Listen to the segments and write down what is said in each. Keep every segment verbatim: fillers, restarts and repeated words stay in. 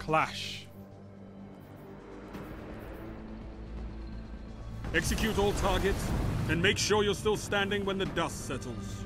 clash. Execute all targets, and make sure you're still standing when the dust settles.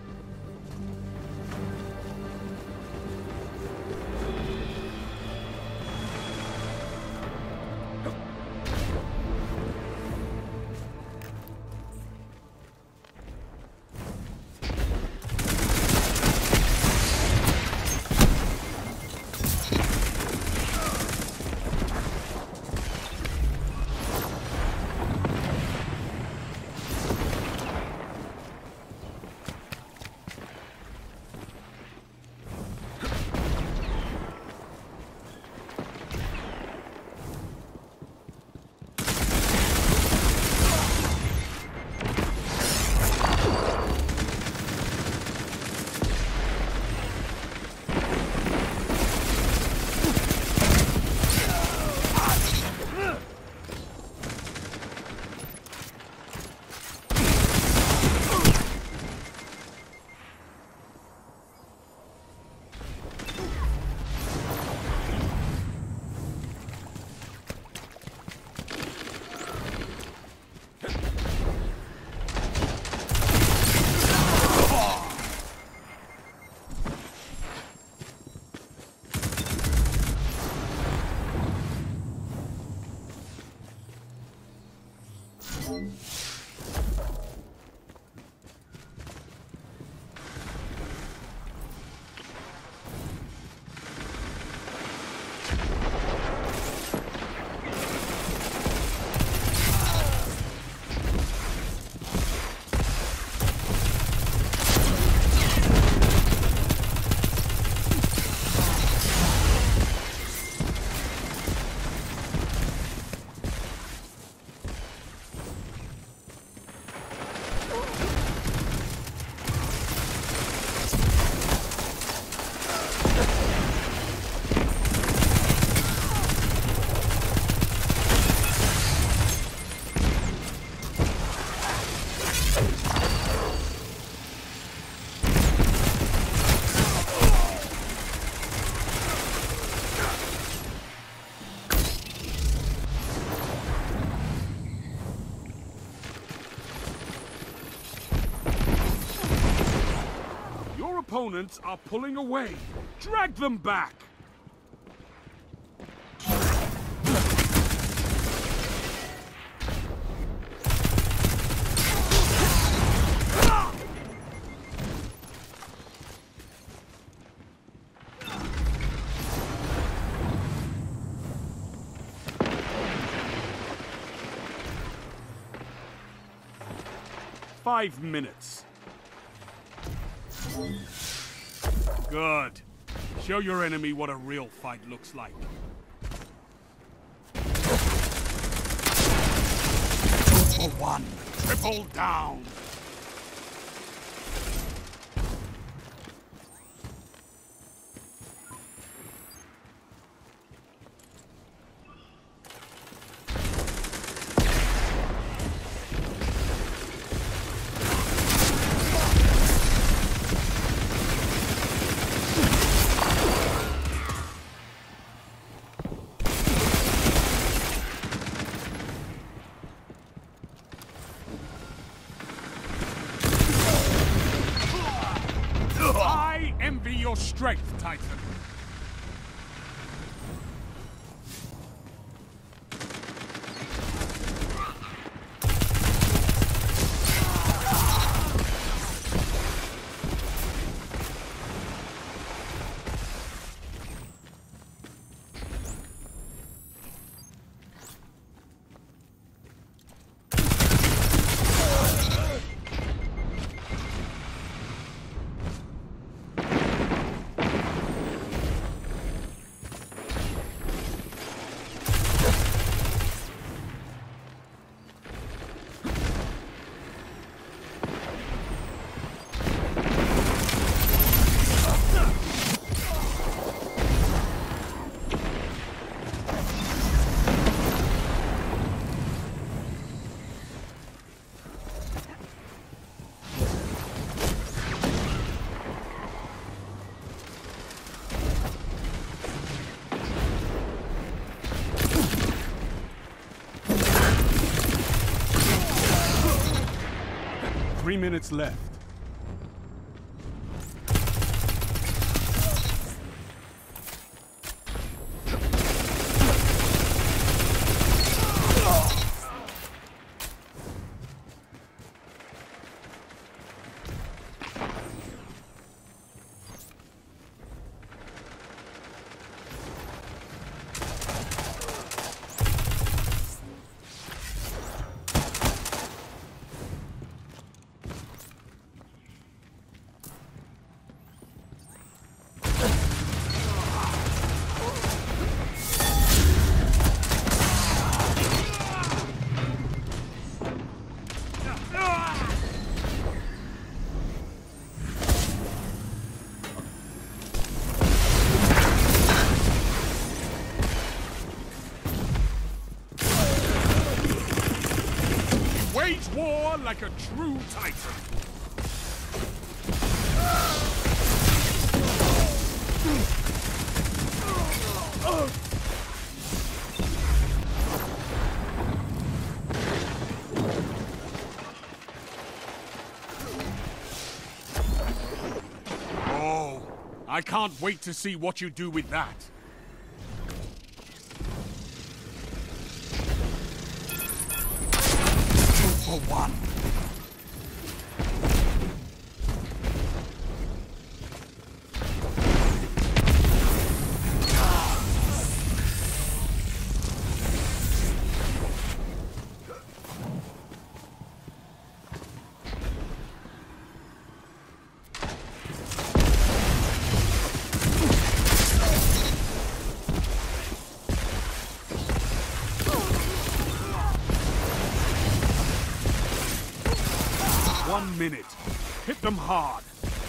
Opponents are pulling away. Drag them back! Five minutes. Good. Show your enemy what a real fight looks like. Two for one. Triple down. Your strength, Titan. Three minutes left. Wage war like a true titan. Oh, I can't wait to see what you do with that. For one. One minute. Hit them hard.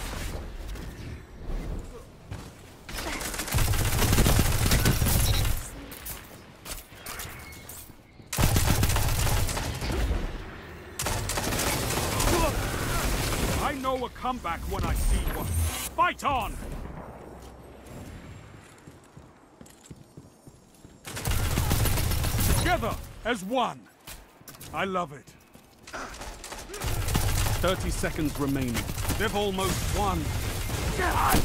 I know a comeback when I see one. Fight on! Together as one. I love it. Thirty seconds remaining. They've almost won. God!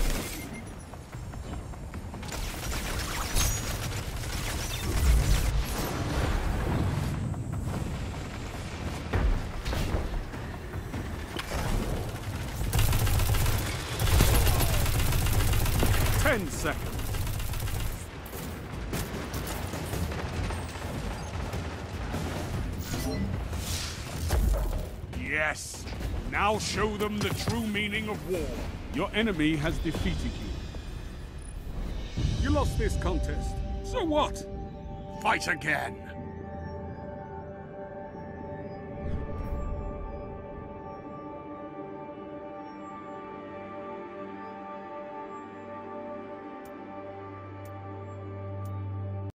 Ten seconds. Yes! Now show them the true meaning of war. Your enemy has defeated you. You lost this contest. So what? Fight again.